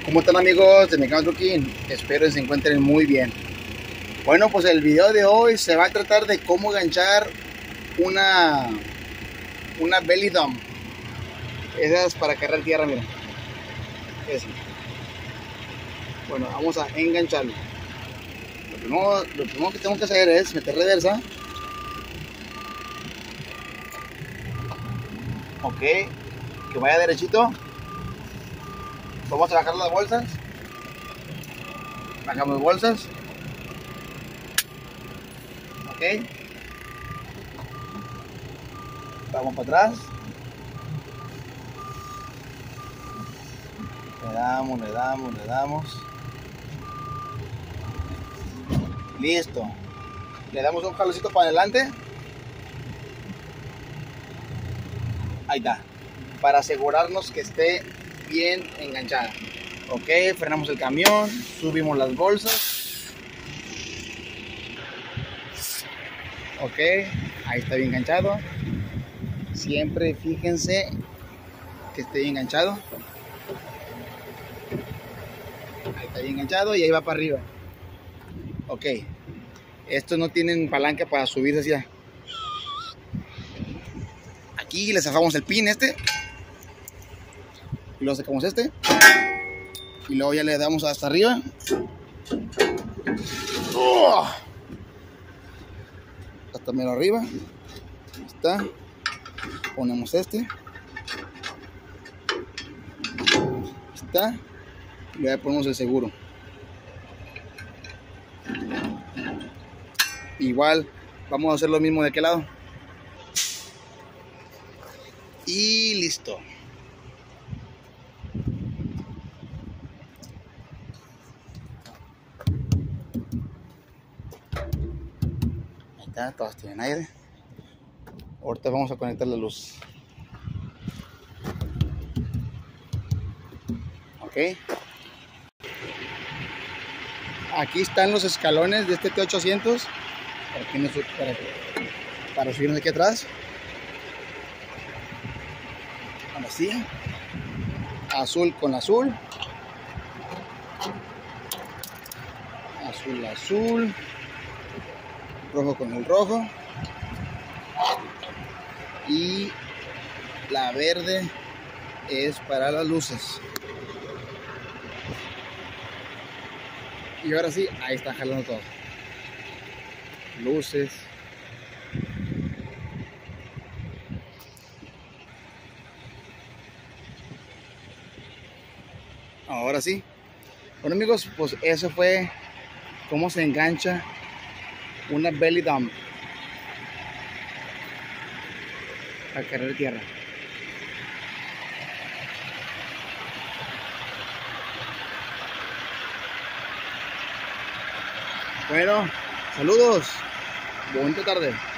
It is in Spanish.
¿Cómo están, amigos de Mecano Trucking? Espero que se encuentren muy bien. Bueno, pues el video de hoy se va a tratar de cómo enganchar una belly dump. Esa es para cargar tierra, mira. Esa. Bueno, vamos a engancharlo. Lo primero que tengo que hacer es meter reversa. Ok, que vaya derechito. Vamos a bajar las bolsas. Bajamos bolsas. Ok. Vamos para atrás. Le damos. Listo. Le damos un jalocito para adelante. Ahí está. Para asegurarnos que esté bien enganchada. Ok, frenamos el camión, subimos las bolsas. Ok, ahí está bien enganchado. Siempre fíjense que esté bien enganchado. Ahí está bien enganchado y ahí va para arriba. Ok, estos no tienen palanca para subirse hacia. Aquí le zafamos el pin este. Y luego sacamos este. Y luego ya le damos hasta arriba. Hasta menos arriba. Ahí está. Ponemos este. Ahí está. Y luego ponemos el seguro. Igual vamos a hacer lo mismo de aquel lado. Y listo. Ahí está, todas tienen aire. Ahorita vamos a conectar la luz. Ok. Aquí están los escalones de este T800 para subirnos aquí atrás. Ahora sí. Azul con azul. Azul. Rojo con el rojo. Y la verde es para las luces. Y ahora sí, ahí está jalando todo. Luces. Ahora sí. Bueno, amigos, pues eso fue cómo se engancha una belly dump para cargar tierra. Bueno, saludos. Bonita tarde.